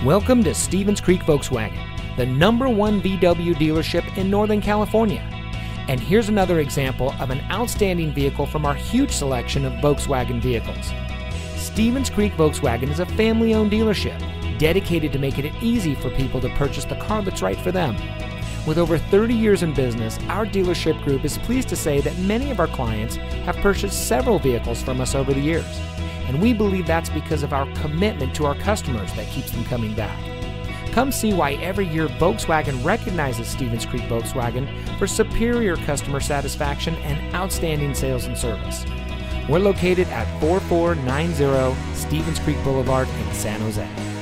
Welcome to Stevens Creek Volkswagen, the #1 VW dealership in Northern California. And here's another example of an outstanding vehicle from our huge selection of Volkswagen vehicles. Stevens Creek Volkswagen is a family-owned dealership dedicated to making it easy for people to purchase the car that's right for them. With over 30 years in business, our dealership group is pleased to say that many of our clients have purchased several vehicles from us over the years. And we believe that's because of our commitment to our customers that keeps them coming back. Come see why every year Volkswagen recognizes Stevens Creek Volkswagen for superior customer satisfaction and outstanding sales and service. We're located at 4490 Stevens Creek Boulevard in San Jose.